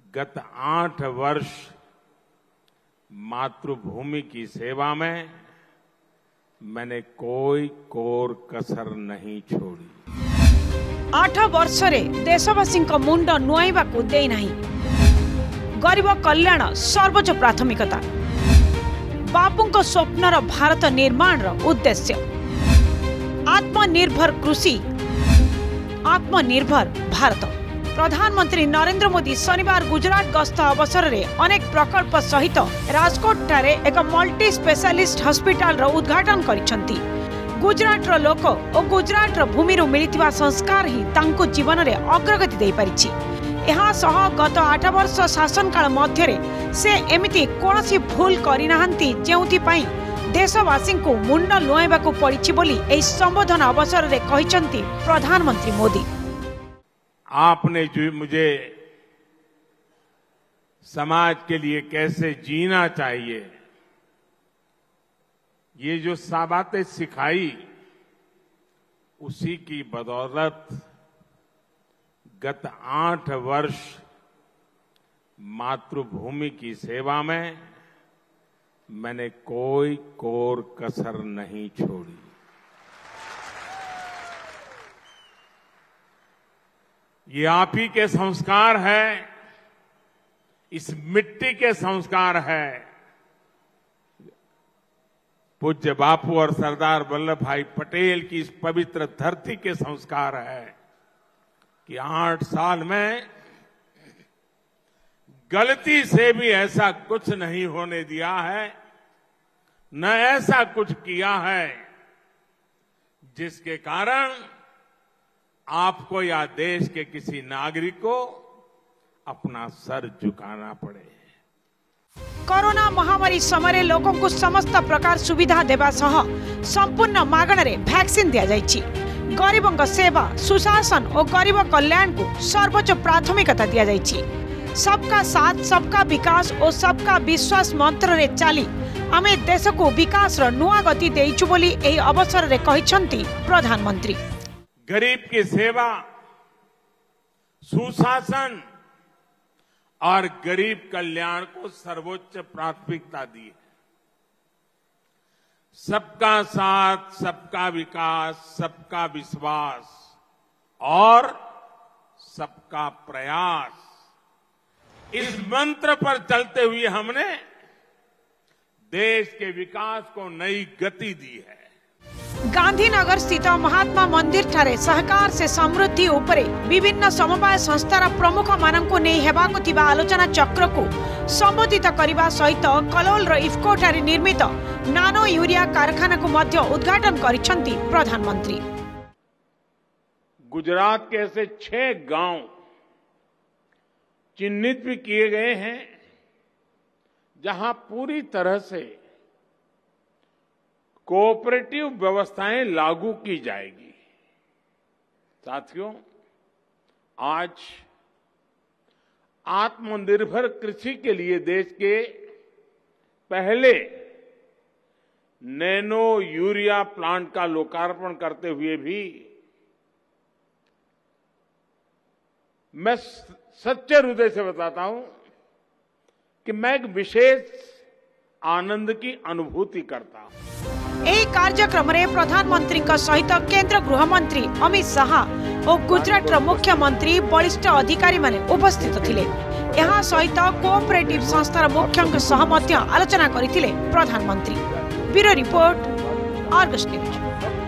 गत 8 वर्ष मातृभूमि की सेवा में मैंने कोई कोर कसर नहीं छोड़ी। 8 वर्ष रे देशवासी मुंड नुआइबा को दे नहीं। गरीब कल्याण सर्वोच्च प्राथमिकता। बापूंको स्वप्नर भारत निर्माण उद्देश्य। आत्मनिर्भर कृषि, आत्मनिर्भर भारत। प्रधानमंत्री नरेंद्र मोदी शनिवार गुजरात गस्त अवसर में अनेक प्रकल्प सहित राजकोट ठारे एक मल्टी स्पेशलिस्ट हॉस्पिटल उद्घाटन करिसेंती। गुजरात लोक और गुजरात भूमि मिलिथिबा संस्कार ही तांको जीवन में अग्रगति दे पारिछि। यहाँ सह गत 8 वर्ष शासन काल मध्य से एमिति कोनोसी भूल करिनाहांती जेउथि पई देशवासी को मुंड नुआइबा को पड़िछि बोली एही संबोधन अवसर में कहिसेंती प्रधानमंत्री मोदी। आपने जो मुझे समाज के लिए कैसे जीना चाहिए, ये जो बातें सिखाई, उसी की बदौलत गत 8 वर्ष मातृभूमि की सेवा में मैंने कोई कोर कसर नहीं छोड़ी। ये आप ही के संस्कार है, इस मिट्टी के संस्कार है। पूज्य बापू और सरदार वल्लभ भाई पटेल की इस पवित्र धरती के संस्कार है कि 8 साल में गलती से भी ऐसा कुछ नहीं होने दिया है, न ऐसा कुछ किया है जिसके कारण आपको या देश के किसी नागरिक को अपना सर झुकाना पड़े। कोरोना महामारी समय लोकों को समस्त प्रकार सुविधा देवा सह संपूर्ण मागणारे वैक्सीन दिया जाइछि। गरीबों सेवा, सुशासन और गरीब कल्याण को सर्वोच्च प्राथमिकता दिया जाइछि। सबका साथ, सबका विकास और सबका विश्वास मंत्र रे चली आमे देश को विकास रो नुआ गति देइछु बोली एही अवसर रे कहिसंती प्रधानमंत्री। गरीब की सेवा, सुशासन और गरीब कल्याण को सर्वोच्च प्राथमिकता दी है। सबका साथ, सबका विकास, सबका विश्वास और सबका प्रयास, इस मंत्र पर चलते हुए हमने देश के विकास को नई गति दी है। गांधीनगर स्थित महात्मा मंदिर ठारे सहकार से समृद्धि उपरे विभिन्न समवाय संस्थार प्रमुख मानक नहीं हेबाकु थिबा आलोचना चक्र को संबोधित करने सहित कलोल इफ्को ठारे निर्मित नानो यूरिया कारखाना को मध्य उद्घाटन करिसेंती प्रधानमंत्री। गुजरात के ऐसे 6 गांव चिन्हित भी किए गए हैं जहां पूरी तरह से कोऑपरेटिव व्यवस्थाएं लागू की जाएगी। साथियों, आज आत्मनिर्भर कृषि के लिए देश के पहले नैनो यूरिया प्लांट का लोकार्पण करते हुए भी मैं सच्चे हृदय से बताता हूं कि मैं एक विशेष आनंद की अनुभूति करता हूं। एही कार्यक्रम रे प्रधानमंत्री सहित केंद्र गृह मंत्री अमित शाह और गुजरात मुख्यमंत्री वरिष्ठ अधिकारी माने उपस्थित थिले। यहाँ सहित कोऑपरेटिव संस्थार मुख्यों सह मध्य आलोचना करथिले प्रधानमंत्री। Bureau report, Argus news.